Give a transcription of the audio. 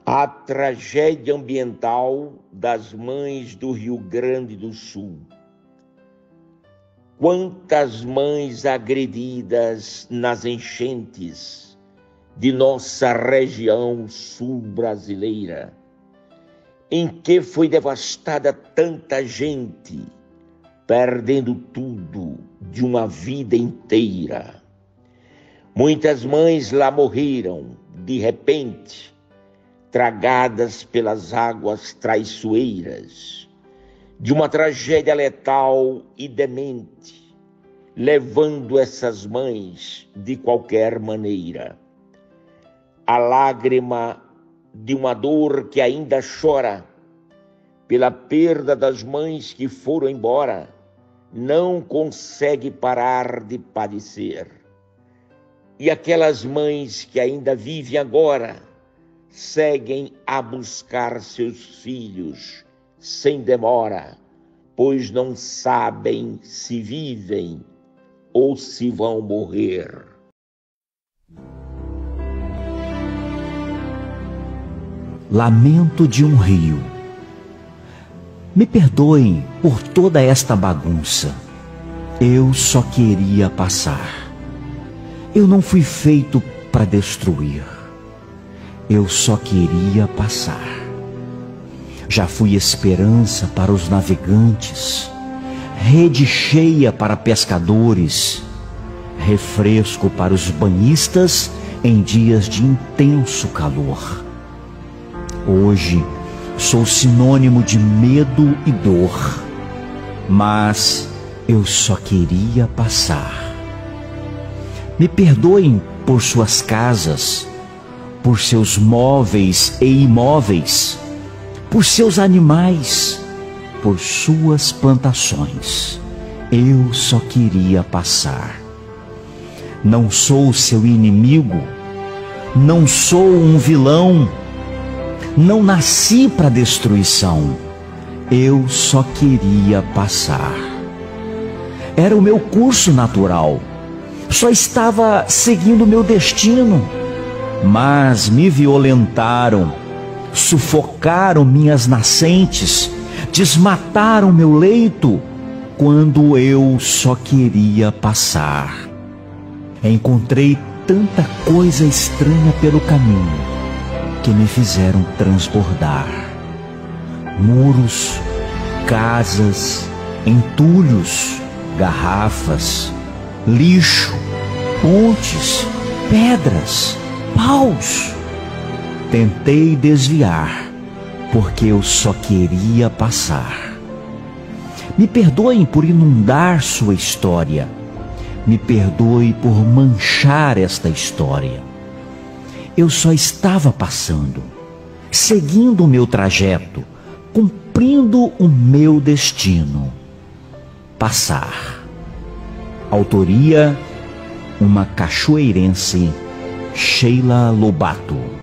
A tragédia ambiental das mães do Rio Grande do Sul. Quantas mães agredidas nas enchentes de nossa região sul brasileira, em que foi devastada tanta gente, perdendo tudo de uma vida inteira. Muitas mães lá morreram, de repente, tragadas pelas águas traiçoeiras de uma tragédia letal e demente, levando essas mães de qualquer maneira. A lágrima de uma dor que ainda chora pela perda das mães que foram embora não consegue parar de padecer. E aquelas mães que ainda vivem agora seguem a buscar seus filhos sem demora, pois não sabem se vivem ou se vão morrer. Lamento de um rio. Me perdoem por toda esta bagunça. Eu só queria passar. Eu não fui feito para destruir. Eu só queria passar. Já fui esperança para os navegantes, rede cheia para pescadores, refresco para os banhistas em dias de intenso calor. Hoje sou sinônimo de medo e dor, mas eu só queria passar. Me perdoem por suas casas, por seus móveis e imóveis, por seus animais, por suas plantações. Eu só queria passar. Não sou seu inimigo, não sou um vilão, não nasci para destruição. Eu só queria passar. Era o meu curso natural, só estava seguindo o meu destino, mas me violentaram, sufocaram minhas nascentes, desmataram meu leito, quando eu só queria passar. Encontrei tanta coisa estranha pelo caminho, que me fizeram transbordar. Muros, casas, entulhos, garrafas, lixo, pontes, pedras, paus. Tentei desviar, porque eu só queria passar. Me perdoem por inundar sua história. Me perdoe por manchar esta história. Eu só estava passando, seguindo o meu trajeto, cumprindo o meu destino. Passar. Autoria: uma cachoeirense, Sheila Lobato.